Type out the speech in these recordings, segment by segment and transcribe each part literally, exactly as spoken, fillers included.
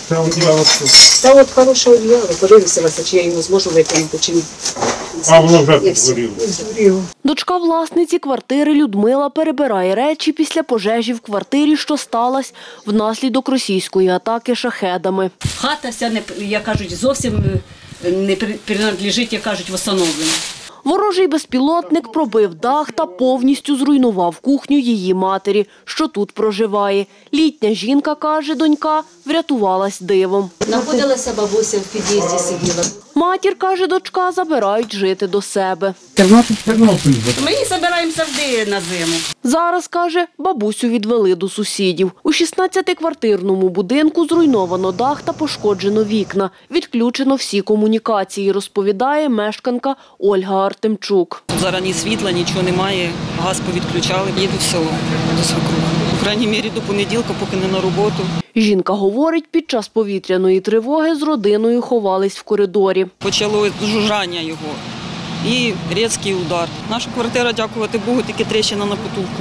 Це одіяло. Та от хороше одіяло, подивися, чи я його зможу виконати, чи ні. А воно вже згоріло. Дочка власниці квартири Людмила перебирає речі після пожежі в квартирі, що сталася внаслідок російської атаки шахедами. Хата вся, не, як кажуть, зовсім не принадлежить, як кажуть, восстановленню. Ворожий безпілотник пробив дах та повністю зруйнував кухню її матері, що тут проживає. Літня жінка, каже донька, врятувалась дивом. Знаходилася бабуся в під'їзді, сиділа. Матір, каже дочка, забирають жити до себе. Ми її забираємо завжди на зиму. Зараз, каже, бабусю відвели до сусідів. У шістнадцятиквартирному будинку зруйновано дах та пошкоджено вікна. Відключено всі комунікації, розповідає мешканка Ольга Артемчук. Зараз ні світла, нічого немає, газ повідключали, їду в село до свекрухи. У крайній мірі до понеділка, поки не на роботу. Жінка говорить, під час повітряної тривоги з родиною ховались в коридорі. Почало жужжання його і різкий удар. Наша квартира, дякувати Богу, тільки тріщина на потолку.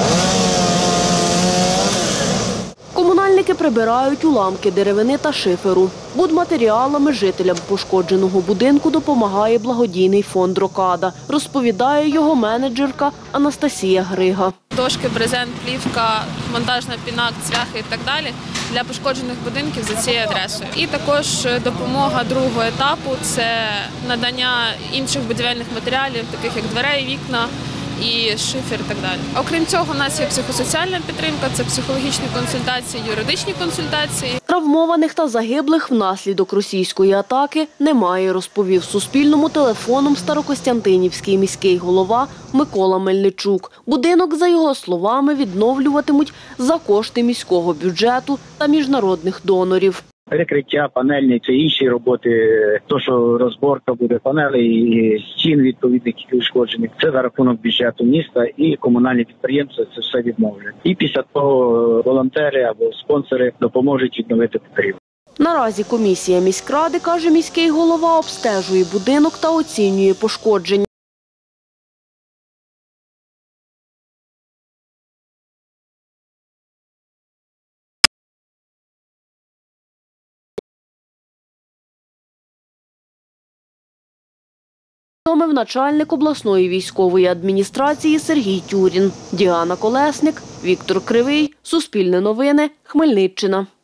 Комунальники прибирають уламки деревини та шиферу. Будматеріалами жителям пошкодженого будинку допомагає благодійний фонд «Рокада», розповідає його менеджерка Анастасія Грига. Дошки, брезент, плівка, монтажна піна, цвяхи і так далі для пошкоджених будинків за цією адресою. І також допомога другого етапу – це надання інших будівельних матеріалів, таких як дверей, вікна і шифер і так далі. Окрім цього, у нас є психосоціальна підтримка, це психологічні консультації, юридичні консультації. Травмованих та загиблих внаслідок російської атаки немає, розповів Суспільному телефоном Старокостянтинівський міський голова Микола Мельничук. Будинок, за його словами, відновлюватимуть за кошти міського бюджету та міжнародних донорів. Перекриття, панельні, це інші роботи, то, що розборка буде панелей і стін відповідних ушкоджених. Це за рахунок бюджету міста і комунальні підприємства це все відновлять. І після того волонтери або спонсори допоможуть відновити покрівлю. Наразі комісія міськради, каже міський голова, обстежує будинок та оцінює пошкодження. Повідомив начальник обласної військової адміністрації Сергій Тюрін. Діана Колесник, Віктор Кривий, Суспільне новини, Хмельниччина.